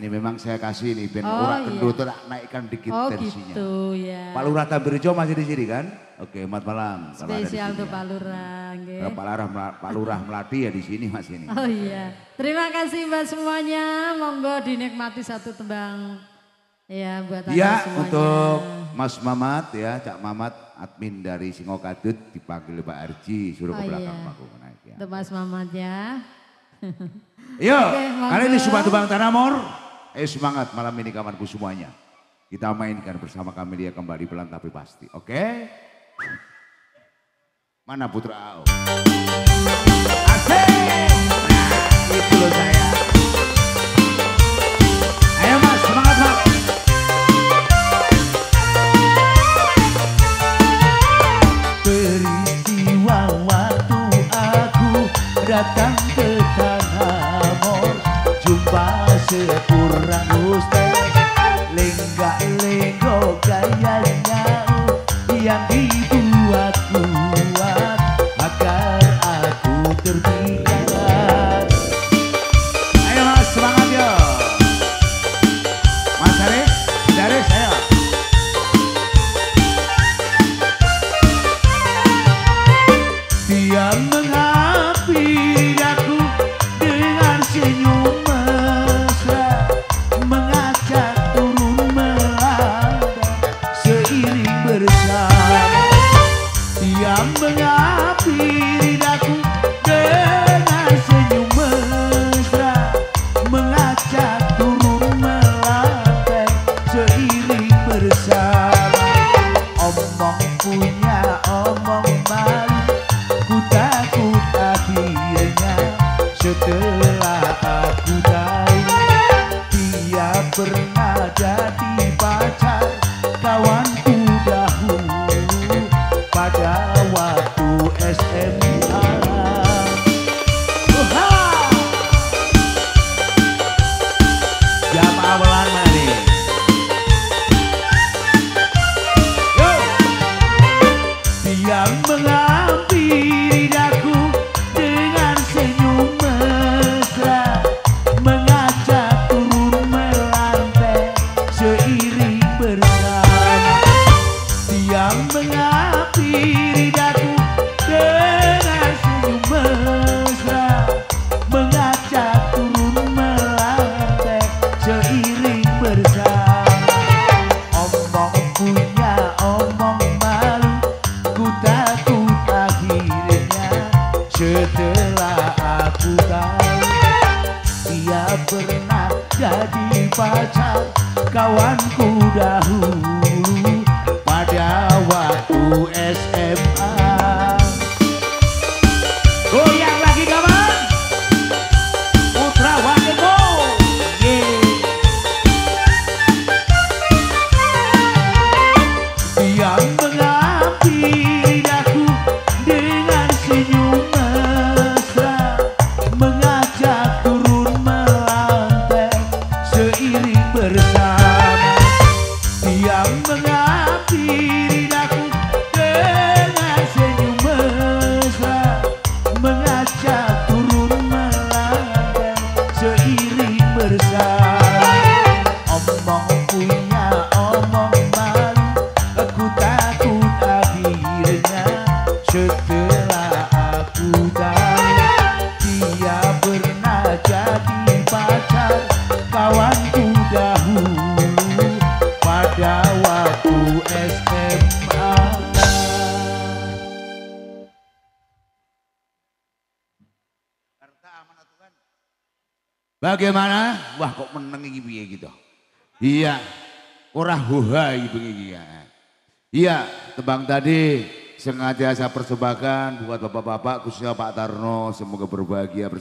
ini memang saya kasih nih ben ora kendut tak naikkan dikit tensinya. Gitu ya. Pak Lurah Tambirjo masih di sini kan? Oke, selamat malam. Spesial untuk Pak Lurah. Pak Lurah Melati ya di sini Mas ini. Oh iya. Terima kasih Mbak semuanya. Monggo dinikmati satu tembang ya buat Anda ya, semuanya. untuk Mas Mamat ya, Cak Mamat admin dari Singokadut dipanggil Pak Arji suruh ke belakang panggung naik ya. Untuk Mas Mamat ya. Yo, kali ini Sumpah Tebang Tanamor. Semangat malam ini kawanku semuanya. Kita mainkan bersama kami dia kembali pelan tapi pasti. Oke? Mana Putra AO? Asik! Nah, itu loh saya. Ayo Mas, semangat Mas. Peristiwa waktu aku datang ke Tanamor, jumpa seorang ustaz lenggak-lenggok gayanya yang dibuat kuat agar aku terpikat. Ayo Mas, semangat yo. Mas Arif, dari saya. Dia menghampiri aku dengan senyum mesra, mengajak turun melanda seiring bersama. Dia menghampiri aku dengan senyum mesra, mengajak turun melanda seiring bersama. Omong punya omong malu, ku takut akhirnya setelah aku tahu dia pernah jadi pacar kawanku dahulu pada waktu SMA. Jam awalan mana nih? Dia menghampiri aku dengan senyum mesra, mengajak turun melantai seiring bersama. Dia menghampiri aku dengan senyum mesra, mengajak turun melantai seiring bersama. Omong punya omong malu, ku takut akhirnya setelah aku tahu dia pernah jadi pacar kawanku dahulu pada waktu SMA. Goyang lagi kawan, Putra Wakilku. Dia menghampiri aku dengan senyum mesra, mengajak turun melantai seiring bersama. Dia menghampiri aku dengan senyum mesra, mengajak turun melantai seiring bersama. Omong punya omong malu, aku takut akhirnya setelah aku tahu dia pernah jadi pacar kawanku dahulu pada waktu SMA. Bagaimana? Wah kok meneng iki piye gitu. Iya, ora hoha iki bengi ya. Iya, tembang tadi sengaja saya persembahkan buat bapak-bapak khususnya Pak Tarno, semoga berbahagia